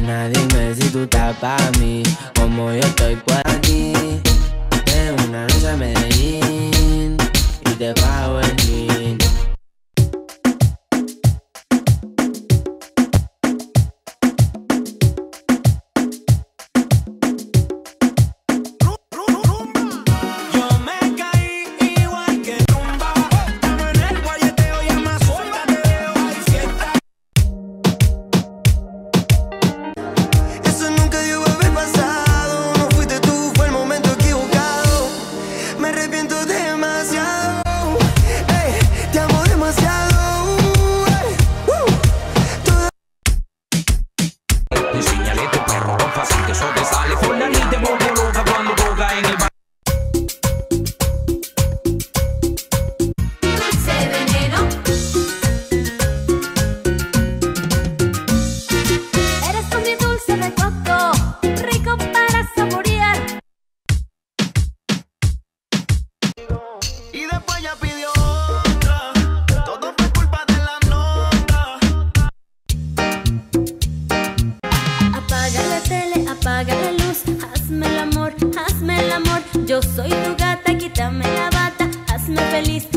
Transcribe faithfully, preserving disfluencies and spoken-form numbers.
Nena, dime si tú estás pa' mí, como yo estoy por aquí. En una noche a Medellín y te pago el jean. Apaga la luz, hazme el amor, hazme el amor. Yo soy tu gata, quítame la bata, hazme feliz.